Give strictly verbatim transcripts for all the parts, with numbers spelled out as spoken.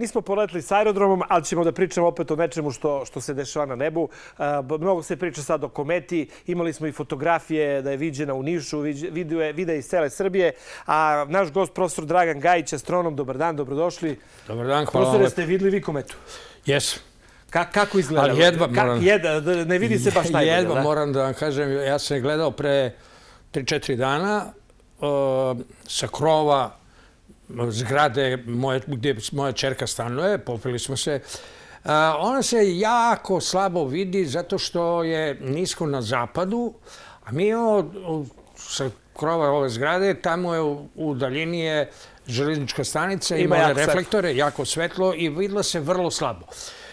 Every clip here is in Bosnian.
Nismo poletili s aerodromom, ali ćemo da pričamo opet o nečemu što, što se dešava na nebu. Mnogo se priča sad o kometi. Imali smo i fotografije da je viđena u Nišu, video je, vide iz cele Srbije. A naš gost, profesor Dragan Gajić, astronom, dobar dan, dobrodošli. Dobar dan, hvala. Profesore, ste videli vi kometu? Jesam. Ka, kako izgleda? Ali jedva moram... Jedva, ne vidi se baš najbolje, jedva da? moram da vam kažem, ja sam je gledao pre tri četiri dana uh, sa krova zgrade moje, gdje moja čerka stanuje, popili smo se. Uh, ona se jako slabo vidi zato što je nisko na zapadu, a mi imamo sa krova ove zgrade, tamo je u, u daljini je železnička stanica, ima, ima reflektore, svetlo. Jako svetlo i videla se vrlo slabo.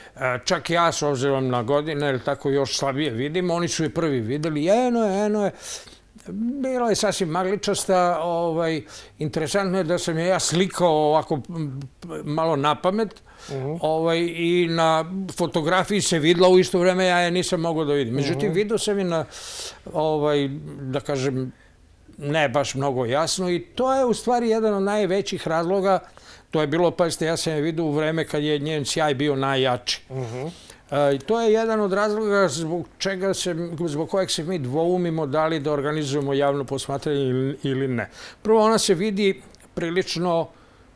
Čak ja, s obzirom na godine, ili tako još slabije vidim, oni su je prvi videli, eno je, eno je. Bila je sasvim magličasta, ovaj, interesantno je da sam je ja slikao ovako malo na pamet, uh-huh. ovaj, i na fotografiji se videla u isto vreme, ja je nisam mogao da vidim. Međutim, uh-huh. vidio sam je na, ovaj, da kažem, ne baš mnogo jasno i to je u stvari jedan od najvećih razloga. To je bilo, pazite, ja sam je vidio u vreme kad je njen sjaj bio najjači. Uh-huh. E, to je jedan od razloga zbog čega se, zbog kojeg se mi dvoumimo da li da organizujemo javno posmatranje ili, ili ne. Prvo, ona se vidi prilično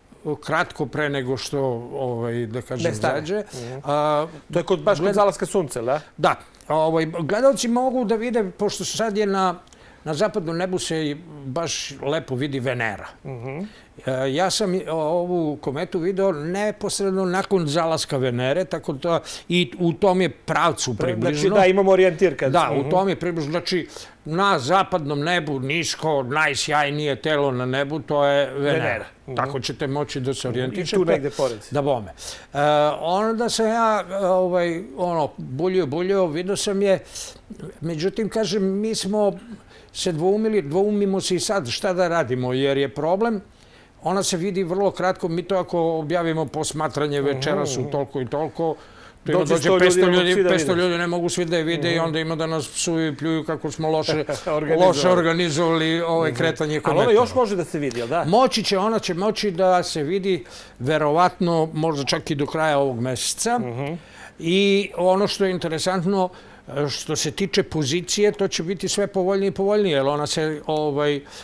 kratko pre nego što, ovaj, da kažem, zađe. Uh-huh. A, to je kod, baš gled... kod zalaska sunca, da? Da. Ovaj, gledalci mogu da vide, pošto sad je na Na zapadnom nebu se baš lepo vidi Venera. Uh-huh. Ja sam ovu kometu video neposredno nakon zalaska Venere, tako da i u tom je pravcu približno. Znači da, imamo orijentir. Kad... Da, uh-huh. u tom je približno. Znači, na zapadnom nebu, nisko, najsjajnije telo na nebu, to je Venera. Venera. Uh-huh. Tako ćete moći da se orijentišete. I tu negde pored. Da bome. Uh, onda sam ja ovaj, ono, buljio, buljio, vidio sam je. Međutim, kažem, mi smo se dvoumili, dvoumimo se i sad šta da radimo, jer je problem. Ona se vidi vrlo kratko, mi to ako objavimo posmatranje večeras u toliko i toliko, to ima dođe petsto ljudi, petsto ljudi ne mogu svi da je vide i onda ima da nas psuju i pljuju kako smo loše, loše organizovali ove kretanje kometa. Ali ona još može da se vidi, jel da? Moći će, ona će moći da se vidi verovatno možda čak i do kraja ovog meseca. I ono što je interesantno, što se tiče pozicije, to će biti sve povoljnije i povoljnije, jer ona se ovaj, e,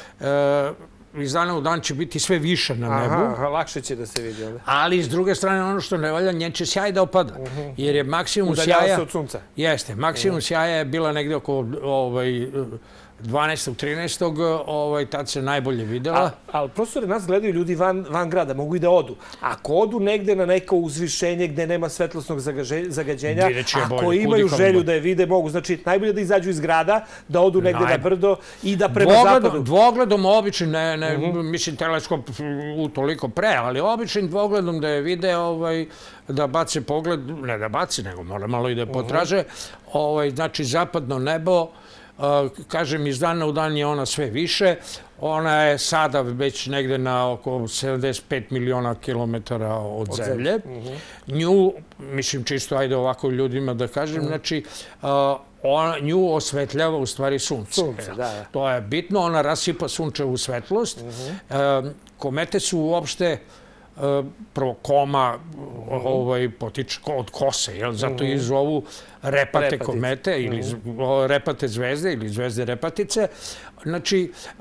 iz dana u dan će biti sve više na nebu. Aha, lakše će da se vidi. Ovdje. Ali s druge strane, ono što ne valja, njen će sjaj da opada. Uh-huh. Jer je maksimum Udaljava sjaja... se od sunca. Jeste, maksimum uh-huh. sjaja je bila negdje oko ovaj, dvanaestog trinaestog Ovaj, tad se najbolje videla. Ali profesore, nas gledaju ljudi van, van grada, mogu i da odu. Ako odu negde na neko uzvišenje gde nema svetlosnog zagađenja, ako bolje, imaju želju bolje. Da je vide, mogu. Znači, najbolje da izađu iz grada, da odu negde Naj... na brdo i da prema dvogledom, zapadu. Dvogledom običnim, ne, ne, uh-huh. mislim teleskop u toliko pre, ali običnim dvogledom da je vide, ovaj, da bace pogled, ne da baci, nego mora malo i da potraže. Uh-huh. ovaj, znači, zapadno nebo, Uh, kažem, iz dana u dan je ona sve više. Ona je sada već negde na oko sedamdeset pet miliona kilometara od, od zemlje. Uh-huh. Nju, mislim čisto, ajde ovako ljudima da kažem, uh-huh. znači, uh, ona, nju osvetljava u stvari sunce. Sunce, da, da. To je bitno, ona rasipa sunčevu svetlost. Uh-huh. uh, komete su uopšte prvo koma ovaj, potiče od kose, jel? Zato i zovu repate Repatice. komete ili repate zvezde ili zvezde repatice. Znači, uh,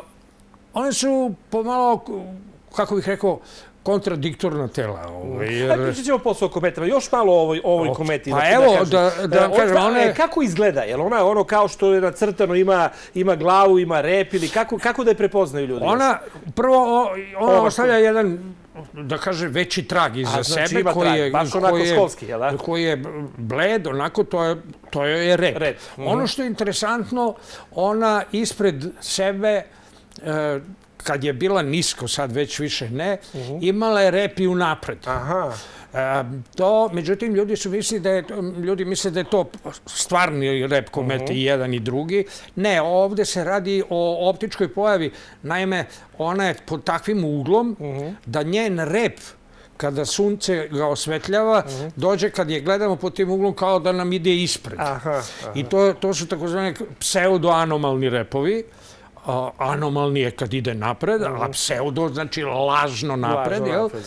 one su pomalo, kako bih rekao, kontradiktorna tela. Ovaj, jer... Ajde, pričat ćemo posao o kometama. Još malo o ovoj, ovoj kometi. Pa znači, evo, da, da, da vam kažem, ona je... Kako izgleda? Je li ona ono kao što je nacrtano, ima, ima glavu, ima rep ili kako, kako da je prepoznaju ljudi? Ona, prvo, ona ostavlja jedan, da kaže, veći trag iza A, znači sebe, koji je, baš onako koji je, školski, je da? koji je bled, onako, to je, to je rep. rep. Mm-hmm. Ono što je interesantno, ona ispred sebe, e, kad je bila nisko, sad već više ne, uh-huh. imala je rep i unapred. Aha. E, to, međutim, ljudi su misli da je, ljudi misle da je to stvarni rep komete uh-huh. i jedan i drugi. Ne, ovdje se radi o optičkoj pojavi. Naime, ona je pod takvim uglom uh-huh. da njen rep, kada sunce ga osvetljava, uh-huh. dođe kad je gledamo pod tim uglom kao da nam ide ispred. Aha, aha. I to, to su takozvani pseudoanomalni repovi. anomalni je kad ide napred, a pseudo znači lažno napred.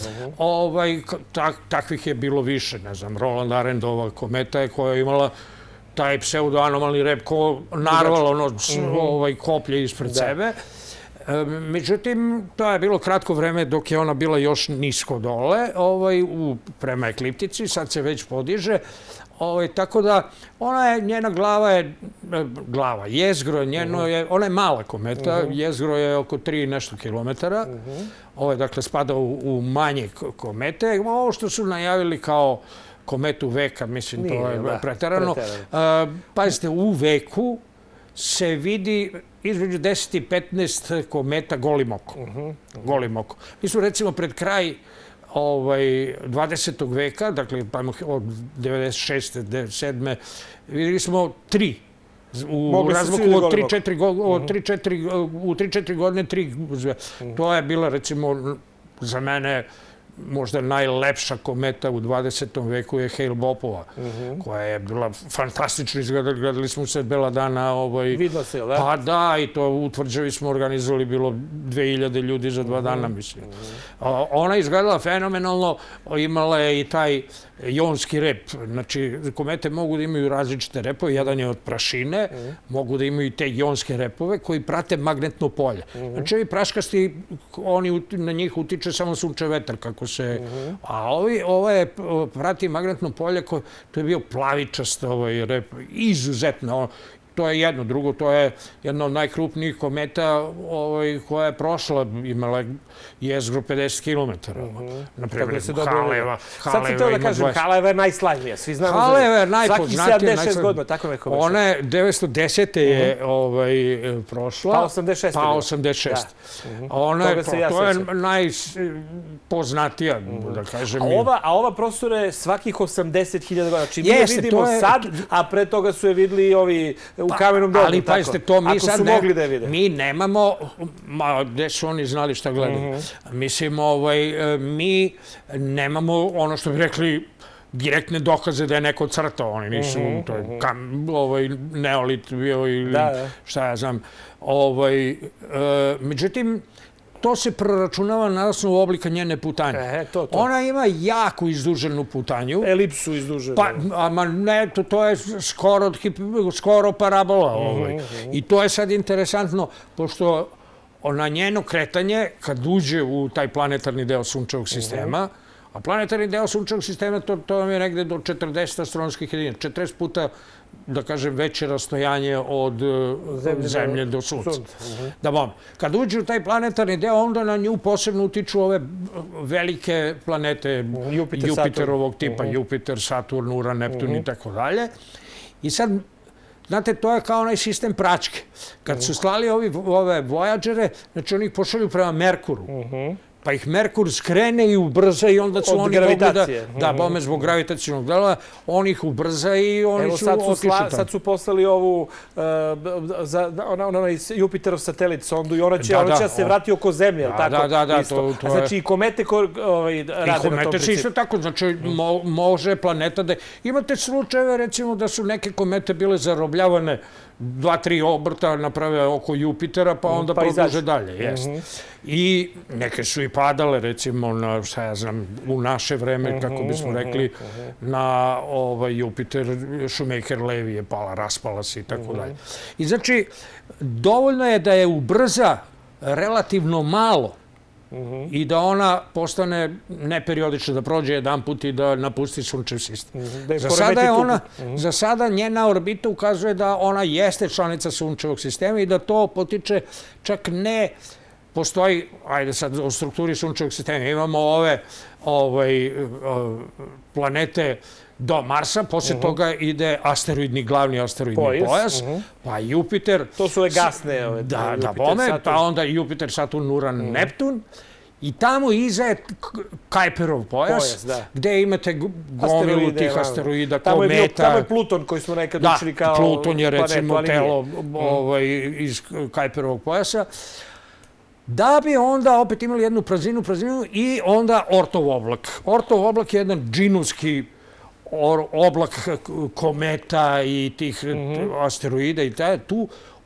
Takvih je bilo više. Ne znam, Roland Arendova kometa je koja je imala taj pseudo-anomalni rep ko narvalo koplje ispred sebe. Međutim, to je bilo kratko vreme dok je ona bila još nisko dole prema ekliptici, sad se već podiže. Tako da, njena glava je, glava, jezgro je njeno, ona je mala kometa, jezgro je oko tri nešto kilometara, dakle spada u manje komete. Ovo što su najavili kao kometu veka, mislim, to je preterano. Pazite, u veku se vidi između deset i petnaest kometa golim okom. Golim okom. Mi smo recimo pred kraj dvadesetog veka, dakle od devedeset šeste. devedeset sedme. vidjeli smo tri. U razmaku od tri četiri godine tri. To je bila recimo za mene možda najlepša kometa u dvadesetom veku je Hale-Boppova, koja je bila fantastična izgleda. Gledali smo se bela dana. Vidno se, da? Pa da, i to u Tvrđavi smo organizovali, bilo dve hiljade ljudi za dva dana, mislim. Ona je izgledala fenomenalno, imala je i taj jonski rep. Znači, komete mogu da imaju različite repove, jedan je od prašine, mogu da imaju i te jonske repove koji prate magnetno polje. Znači, ovi praškasti, na njih utiče samo sunčev vetar, kako se... A ovo je prati magnetno polje, to je bio plavičast rep, izuzetno. To je jedno. Drugo, to je jedna od najkrupnijih kometa koja je prošla, imala jezgro pedeset kilometara. Naprimjer, Haleva. Sad sam teo da kažem, Haleva je najslavnija. Svi znamo Haleva je najpoznatija. Svaki sedamdeset šest godina, tako neko već. Ona je devetsto desete je prošla. Pa osamdeset šeste. Pa osamdeset šeste. To je najpoznatija, da kažem. A ova prostora je svakih osamdeset hiljada godina. Znači, mi je vidimo sad, a pre toga su je videli ovi u kamenom dobu. Ali pazite, to mi sad mi nemamo, gde su oni znali šta gledaju. Mislim, mi nemamo ono što bi rekli direktne dokaze da je neko crtao. Oni nisu, to je neolit bio ili šta ja znam. Međutim, to se proračunava na osnovu oblika njene putanje. Ona ima jako izduženu putanju. Elipsu izduženu. Pa, ama ne, to je skoro parabola. I to je sad interesantno, pošto na njeno kretanje, kad uđe u taj planetarni deo sunčevog sistema, a planetarni deo sunčevog sistema, to vam je negde do četrdeset astronomskih jedinica, četrdeset puta, da kažem, veće rastojanje od Zemlje do Sunca. Kad uđe u taj planetarni deo, onda na nju posebno utiču ove velike planete Jupiterovog tipa, Jupiter, Saturn, Uran, Neptun i tako dalje. I sad, znate, to je kao onaj sistem praćke. Kad su slali ove Voyagere, znači oni ih pošalju prema Merkuru. Pa ih Merkur skrene i ubrza i onda su oni mogli da... Da, bome zbog gravitacijnog dela, on ih ubrza i oni su otišli tamo. Sad su poslali ovu Jupiterov satelit sondu i ona će se vrati oko Zemlje, je li tako? Da, da, to je... Znači i komete rade na tom principu. I komete se isto tako, znači može planeta da... Imate slučajeve, recimo, da su neke komete bile zarobljavane dva, tri obrta naprave oko Jupitera, pa onda produže dalje. I neke su i padale, recimo, na, šta ja znam, u naše vreme, kako bismo rekli, na Jupiter, Shoemaker-Levy je pala, raspala se i tako dalje. I znači, dovoljno je da je ubrza relativno malo i da ona postane neperiodična, da prođe jedan put i da napusti sunčev sistem. Za sada njena orbita ukazuje da ona jeste članica sunčevog sistema i da to potiče čak ne postoji, ajde sad u strukturi sunčevog sistema, imamo ove planete do Marsa, poslije toga ide asteroidni, glavni asteroidni pojas, pa Jupiter... To su ove gasne, da, da bome, pa onda Jupiter, Saturn, Uran, Neptun, i tamo iza je Kuiperov pojas, gde imate gomilu tih asteroida, kometa. Tamo je Pluton koji smo nekad učili kao planet. Da, Pluton je recimo telo iz Kuiperovog pojasa. Da bi onda opet imali jednu prazninu, prazninu i onda Ortov oblak. Ortov oblak je jedan džinovski oblak kometa i tih asteroida i taj tu.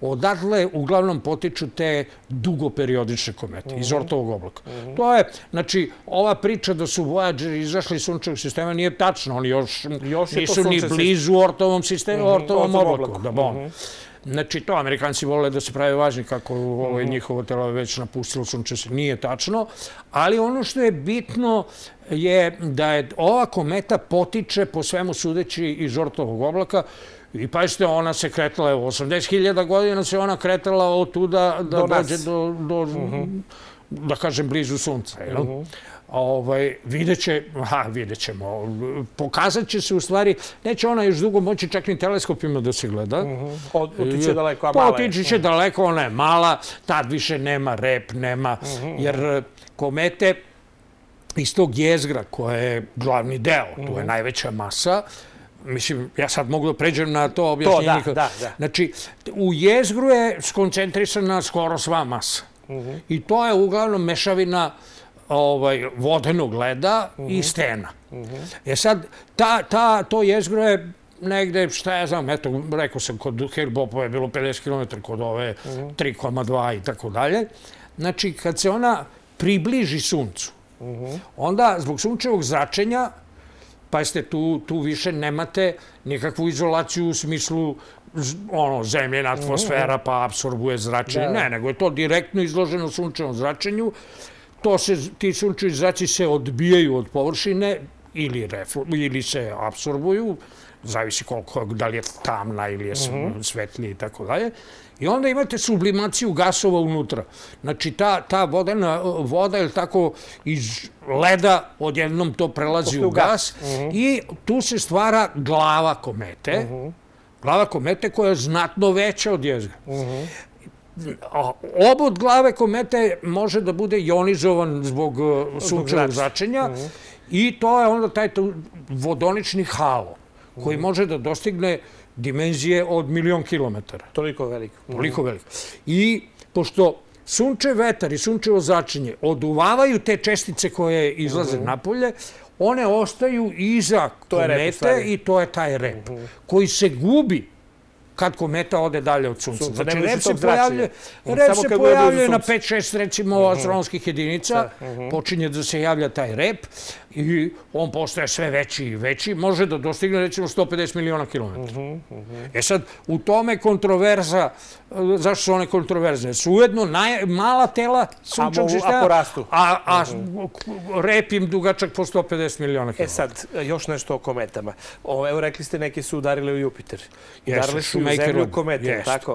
odatle uglavnom potiču te dugoperiodične komete iz Ortovog oblaka. To je, znači, ova priča da su Voyageri izašli iz sunčevog sistema nije tačno. Oni još nisu ni blizu Ortovom oblaku. Znači, to Amerikanci vole da se pravi važni kako njihovo telo je već napustilo sunčevo sistema. Nije tačno. Ali ono što je bitno je da je ova kometa potiče po svemu sudeći iz Ortovog oblaka. I pazite, ona se kretala, evo, osamdeset hiljada godina se ona kretala od tuda da dođe do, da kažem, blizu sunca. Vidjet će, aha, vidjet ćemo, pokazat će se u stvari, neće ona još dugo moći čak ni teleskopima da se gleda. Otiće daleko, a mala je. Otiće će daleko, ona je mala, tad više nema rep, nema, jer komete iz tog jezgra koja je glavni deo, tu je najveća masa. Mislim, ja sad mogu da pređem na to objašnjenje. To, da, da. Znači, u jezgru je skoncentrisana skoro sva masa. I to je uglavnom mešavina vodenog leda i stena. E sad, to jezgro je negde, šta ja znam, eto, rekao sam, kod Hale-Boppova je bilo pedeset kilometara, kod ove tri zarez dva i tako dalje. Znači, kad se ona približi suncu, onda zbog sunčevog zračenja, pa ste tu više nemate nikakvu izolaciju u smislu zemljena atmosfera pa apsorbuje zračenje. Ne, nego je to direktno izloženo sunčevom zračenju. Ti sunčevi zraci se odbijaju od površine ili se apsorbuju, zavisi koliko, da li je tamna ili je svetlija i tako dalje. I onda imate sublimaciju gasova unutra. Znači, ta voda, ili tako, iz leda odjednom to prelazi u gas i tu se stvara glava komete. Glava komete koja je znatno veća od jezgra. Obod glave komete može da bude ionizovan zbog sunčevog zračenja i to je onda taj vodonični halo koji može da dostigne dimenzije od milion kilometara. Toliko veliko. Toliko veliko. I pošto sunčev vetar i sunčevo zračenje oduvavaju te čestice koje izlaze napolje, one ostaju iza komete i to je taj rep koji se gubi kad kometa ode dalje od sunca. Znači, rep se pojavljuje na pet šest, recimo, astronomskih jedinica, počinje da se javlja taj rep i on postaje sve veći i veći, može da dostigne, recimo, sto pedeset miliona kilometara. E sad, u tome kontroverza, zašto su one kontroverzne? Su ujedno mala tela sunčevog sistema, a rep im dugačak po sto pedeset miliona kilometara. E sad, još nešto o kometama. Evo, rekli ste, neki su udarili u Jupiter. Udarili su u zemlju komete, tako?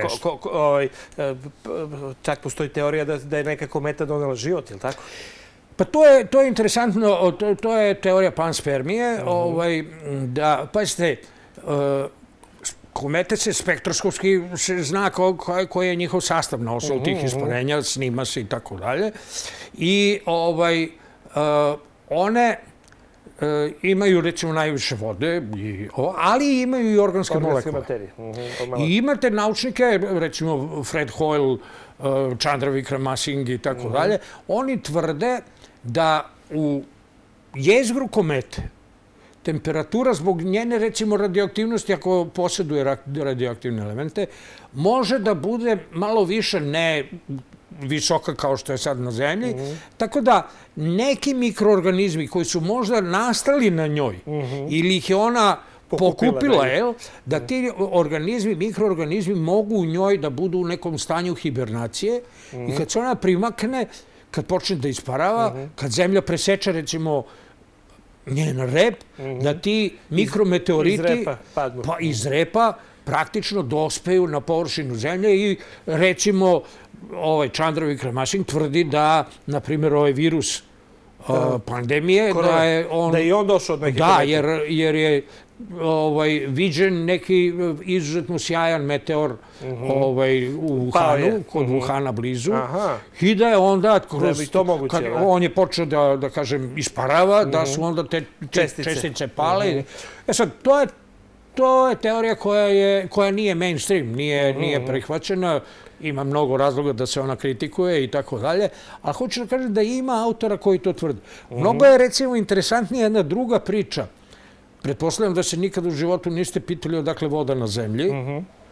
Čak postoji teorija da je neka kometa donela život, je li tako? Pa to je interesantno, to je teorija panspermije, da, pazite, komete se spektroskopski zna koji je njihov sastav na osnovu tih isparenja, snima se i tako dalje. I one imaju, recimo, najviše vode, ali imaju i organske molekule. I imate naučnike, recimo Fred Hoyle, Chandra Wickramasinghe i tako dalje, oni tvrde da u jezgru komete temperatura zbog njene, recimo, radioaktivnosti, ako posjeduje radioaktivne elemente, može da bude malo više, ne visoka kao što je sad na Zemlji, tako da neki mikroorganizmi koji su možda nastali na njoj ili ih je ona pokupila, da ti organizmi, mikroorganizmi mogu u njoj da budu u nekom stanju hibernacije i kad se ona primakne, kad počne da isparava, kad Zemlja preseče, recimo, njen rep, da ti mikrometeoriti iz repa praktično dospeju na površinu Zemlje i, recimo, Chandra Wickramasinghe tvrdi da, na primjer, ovaj virus pandemije, da je on... Da je i on došao od neke komete. Da, jer je viđen neki izuzetno sjajan meteor u Wuhanu, kod Wuhana blizu, i da je onda, on je počeo da, kažem, isparava, da su onda te čestice pale. E sad, to je teorija koja nije mainstream, nije prihvaćena, ima mnogo razloga da se ona kritikuje i tako dalje, ali hoću da kažem da ima autora koji to tvrde. Mnogo je, recimo, interesantnija jedna druga priča. Pretpostavljam da se nikad u životu niste pitali odakle voda na Zemlji.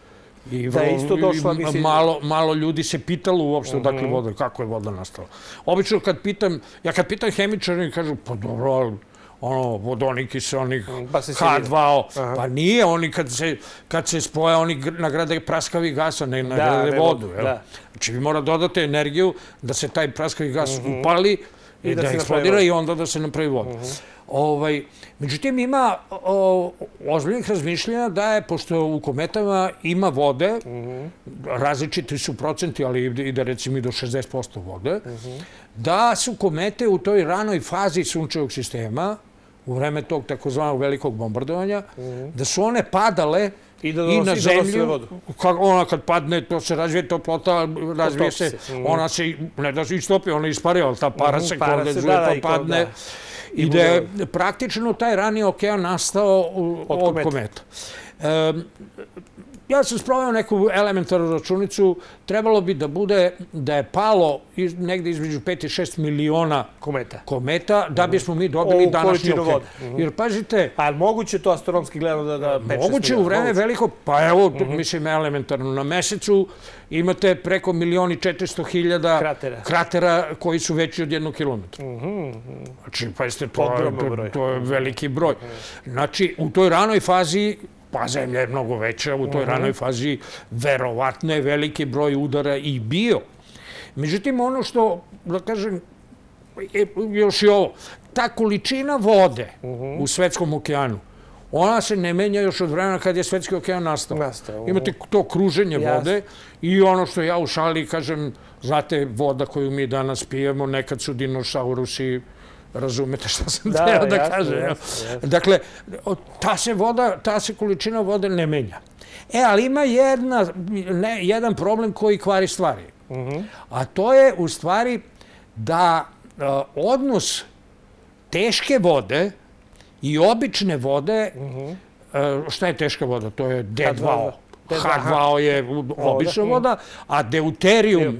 da je isto došla, mislim... Malo ljudi se pitalo uopšte odakle voda, kako je voda nastala. Obično kad pitam, ja kad pitam hemičari, kažu, pa dobro, ali ono, vodonik i onih ha dva o, pa nije, oni kad se spoje, oni nagrade praskavi gasa, ne nagrade vodu. Znači, vi mora dodati energiju da se taj praskavi gas upali i da eksplodira i onda da se napravi voda. Međutim, ima ozbiljnih razmišljenja da je, pošto u kometama ima vode, različiti su procenti, ali ide recimo i do šezdeset posto vode, da su komete u toj ranoj fazi sunčevog sistema, u vreme tog takozvanog velikog bombardovanja, da su one padale i na zemlju. Ona kad padne, to se razvije toplota, razvije se, ona se, ne da se istopi, ona ispari, ali ta para se kondenzuje, to padne. I da je praktično taj rani okean nastao od kometa. Ja sam sproveo neku elementarnu računicu, trebalo bi da bude da je palo negde između pet i šest miliona kometa da bismo mi dobili današnji okean. Jer pazite... A je moguće to astronomski gledano da pet šest miliona? Moguće u vreme veliko, pa evo, mislim elementarno, na mesecu imate preko milion i četiristo hiljada kratera koji su veći od jednog kilometra. Znači, pazite, to je veliki broj. Znači, u toj ranoj fazi pa zemlja je mnogo veća, u toj ranoj fazi verovatno je veliki broj udara i bio. Međutim, ono što, da kažem, još i ovo, ta količina vode u svetskom okeanu, ona se ne menja još od vremena kad je svetski okean nastao. Imate to kruženje vode i ono što ja u šali kažem, znate, voda koju mi danas pijemo, nekad su dinosaurusi, razumete što sam htio da kažem. Dakle, ta se voda, ta se količina vode ne menja. E, ali ima jedan problem koji kvari stvari. A to je u stvari da odnos teške vode i obične vode, šta je teška voda? To je D dva O. ha dva O je obična voda, a deuterijum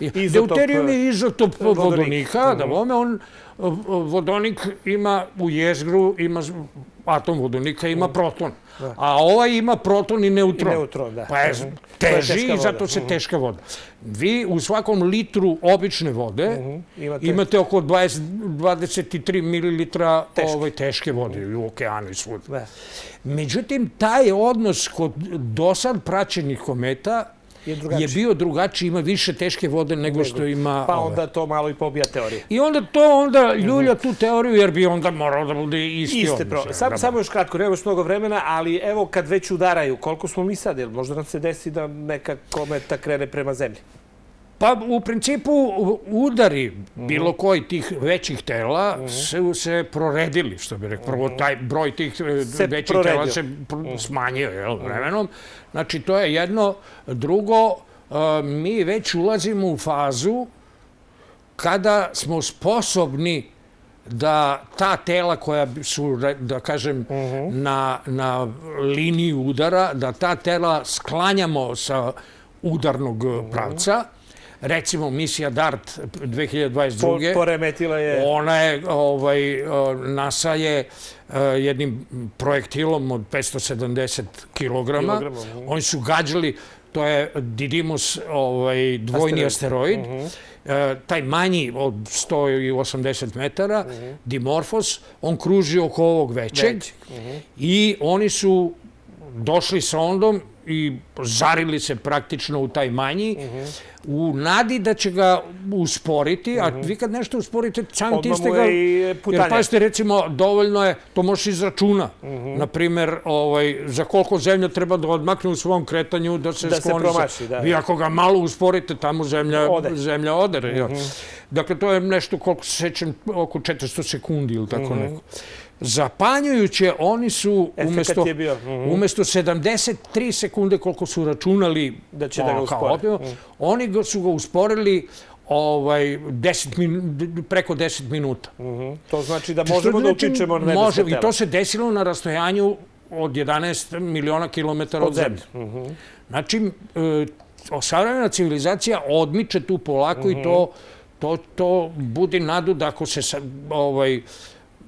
je izotop vodonika, da vome on vodonik ima u jezgru, ima atom vodonika, ima proton. A ovaj ima proton i neutron. Pa je teži i zato se teška voda. Vi u svakom litru obične vode imate oko dvadeset tri mililitra teške vode u okeanu i svud. Međutim, taj odnos kod dosad praćenih kometa je bio drugačiji, ima više teške vode nego što ima... Pa onda to malo i pobija teorije. I onda to onda ljulja tu teoriju, jer bi onda morao da bude isti odnos. Samo još kratko, nema još mnogo vremena, ali evo kad već udaraju, koliko smo mi sad, možda nam se desi da neka kometa krene prema zemlji? Pa u principu udari bilo koji tih većih tela su se proredili, što bi rekao. Prvo, taj broj tih većih tela se smanjio vremenom. Znači, to je jedno. Drugo, mi već ulazimo u fazu kada smo sposobni da ta tela koja su, da kažem, na liniji udara, da ta tela sklanjamo sa udarnog pravca. Recimo, misija DART dve hiljade dvadeset druge. Poremetila je... Ona je, NASA je jednim projektilom od petsto sedamdeset kilograma. Oni su gađali, to je Didymos dvojni asteroid. Taj manji od sto osamdeset metara, Dimorphos, on kruži oko ovog većeg. I oni su došli sondom i zarili se praktično u taj manji, u nadi da će ga usporiti, a vi kad nešto usporite, sam ti ste ga... Jer pazite, recimo, dovoljno je, to možeš izračuna. Naprimjer, za koliko zemlja treba da odmakne u svom kretanju da se skloni. Vi ako ga malo usporite, tamo zemlja odere. Dakle, to je nešto, koliko se sećam, oko četiristo sekundi ili tako neko. Zapanjujuće, oni su umjesto sedamdeset tri sekunde koliko su računali oni su ga usporili preko deset minuta. To znači da možemo da utičemo na nebeske tela. I to se desilo na rastojanju od jedanaest miliona kilometara od zemlje. Znači, savremena civilizacija odmiče tu polako i to budi nadu da ako se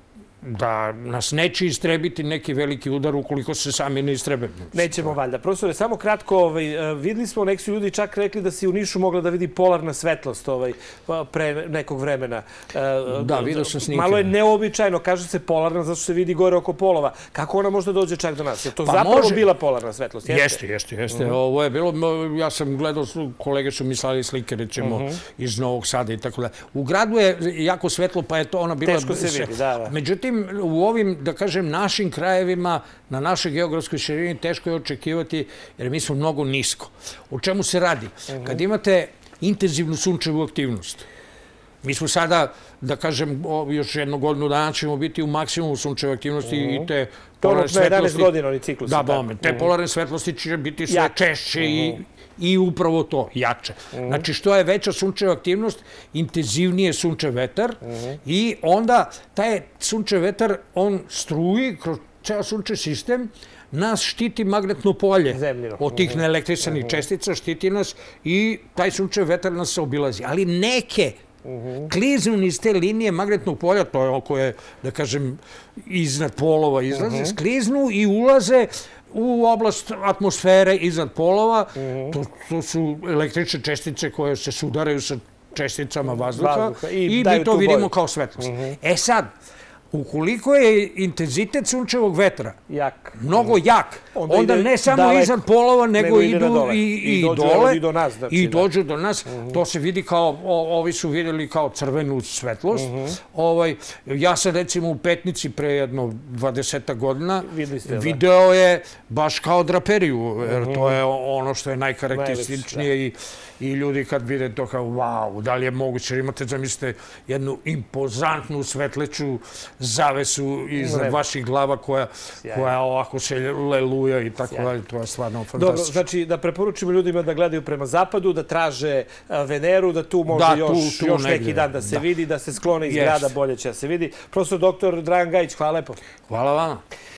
da nas neće istrebiti neki veliki udar ukoliko se sami ne istrebe. Nećemo valjda. Profesore, samo kratko, ovaj, videli smo, neki su ljudi čak rekli da se u Nišu mogla da vidi polarna svetlost ovaj, pre nekog vremena. Da, vidio sam snimke. Malo je neobičajno, kaže se polarna, zato što se vidi gore oko polova. Kako ona možda dođe čak do nas? Je to zapravo bila polarna svetlost? Jeste, jeste, jeste. Ovo je bilo, ja sam gledao, kolege su mi slali slike, recimo, iz Novog Sada i tako da. U gradu je jako svetlo, pa je to ona bila... Teško se vidi, da, da. Međutim, u ovim, da kažem, našim krajevima, na našoj geografskoj širini, teško je očekivati, jer mi smo mnogo nisko. O čemu se radi? Kad imate intenzivnu sunčevu aktivnost, mi smo sada, da kažem, još jednu godinu dana ćemo biti u maksimumu sunčeve aktivnosti i te polarne svetlosti... To jedanaest godina, oni ciklusi. Da, bome. Te polarne svetlosti će biti sve češće i upravo to, jače. Znači, što je veća sunčeva aktivnost, intenzivnije sunčev vetar i onda taj sunčev vetar, on struji kroz ceo sunčev sistem, nas štiti magnetno polje od tih neelektrisanih čestica, štiti nas i taj sunčev vetar nas obilazi. Ali neke kliznu niz te linije magnetnog polja, to je oko je, da kažem, iznad polova izlaze, skliznu i ulaze u oblast atmosfere iznad polova. To su električne čestice koje se sudaraju sa česticama vazduha i mi to vidimo kao svetlost. E sad, ukoliko je intenzitet sunčevog vetra mnogo jak, onda ne samo iznad polova, nego idu i dole i dođu do nas. To se vidi kao, ovi su vidjeli kao crvenu svetlost. Ja sam recimo u Petnici pre jedno dvadesetak godina video je baš kao draperiju, jer to je ono što je najkarakterističnije i ljudi kad vide to kao, wow, da li je moguće, jer imate, zamislite, jednu impozantnu svetleću zavesu iznad vaših glava koja ovako se leluja i tako dalje. To je stvarno fantastično. Dobro, znači da preporučimo ljudima da gledaju prema zapadu, da traže Veneru, da tu može još neki dan da se vidi, da se sklone iz grada, bolje će da se vidi. Profesor doktor Dragan Gajić, hvala lepo. Hvala vama.